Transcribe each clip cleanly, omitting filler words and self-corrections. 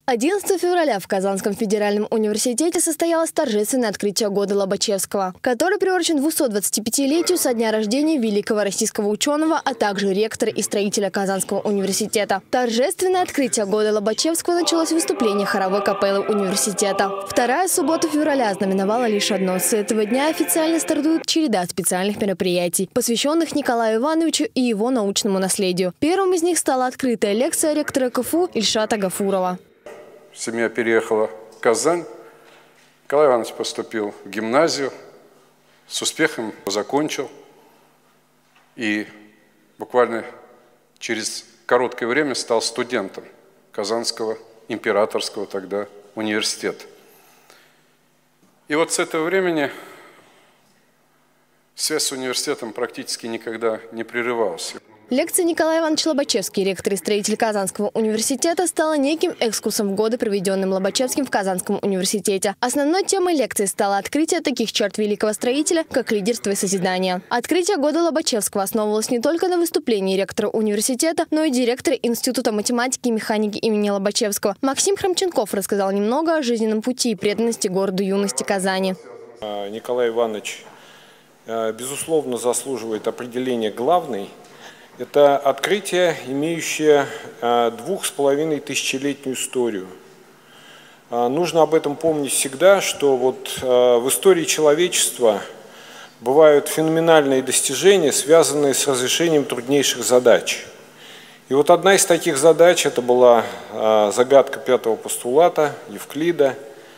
11 февраля в Казанском федеральном университете состоялось торжественное открытие года Лобачевского, который приурочен 225-летию со дня рождения великого российского ученого, а также ректора и строителя Казанского университета. Торжественное открытие года Лобачевского началось с выступления хоровой капеллы университета. Вторая суббота февраля ознаменовала лишь одно. С этого дня официально стартует череда специальных мероприятий, посвященных Николаю Ивановичу и его научному наследию. Первым из них стала открытая лекция ректора КФУ Ильшата Гафурова. Семья переехала в Казань. Николай Иванович поступил в гимназию, с успехом закончил. И буквально через короткое время стал студентом Казанского императорского тогда университета. И вот с этого времени связь с университетом практически никогда не прерывалась. Лекция Николая Ивановича Лобачевский, ректор и строитель Казанского университета, стала неким экскурсом в годы, проведенным Лобачевским в Казанском университете. Основной темой лекции стало открытие таких черт великого строителя, как лидерство и созидание. Открытие года Лобачевского основывалось не только на выступлении ректора университета, но и директора Института математики и механики имени Лобачевского. Максим Храмченков рассказал немного о жизненном пути и преданности городу юности Казани. Николай Иванович, безусловно, заслуживает определения главный. Это открытие, имеющее 2500-летнюю историю. Нужно об этом помнить всегда, что вот в истории человечества бывают феноменальные достижения, связанные с разрешением труднейших задач. И вот одна из таких задач – это была загадка пятого постулата Евклида.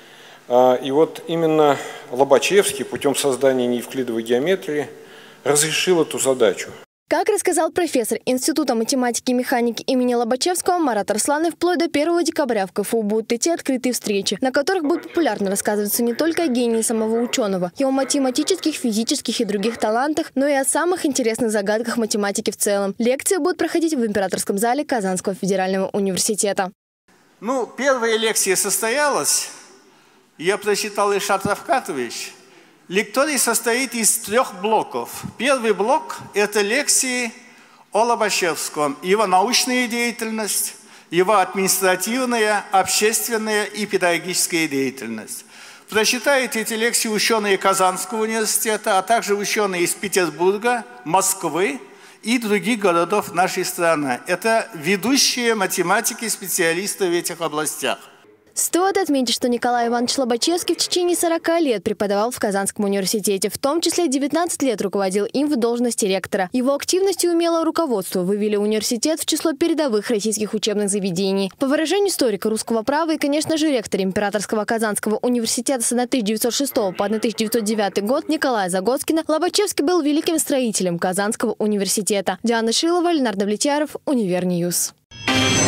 И вот именно Лобачевский путем создания неевклидовой геометрии разрешил эту задачу. Как рассказал профессор Института математики и механики имени Лобачевского Марат Арсланов, вплоть до 1 декабря в КФУ будут идти открытые встречи, на которых будет популярно рассказываться не только о гении самого ученого, его математических, физических и других талантах, но и о самых интересных загадках математики в целом. Лекции будут проходить в Императорском зале Казанского федерального университета. Первая лекция состоялась, я прочитал Ильшат Равкатович. Лекторий состоит из 3 блоков. Первый блок – это лекции о Лобачевском, его научная деятельность, его административная, общественная и педагогическая деятельность. Прочитают эти лекции ученые Казанского университета, а также ученые из Петербурга, Москвы и других городов нашей страны. Это ведущие математики, специалисты в этих областях. Стоит отметить, что Николай Иванович Лобачевский в течение 40 лет преподавал в Казанском университете, в том числе 19 лет руководил им в должности ректора. Его активность и умелое руководство вывели университет в число передовых российских учебных заведений. По выражению историка русского права и, конечно же, ректора Императорского Казанского университета с 1906 по 1909 год Николая Загоскина, Лобачевский был великим строителем Казанского университета. Диана Шилова, Ленардо Влетьяров, Универньюз.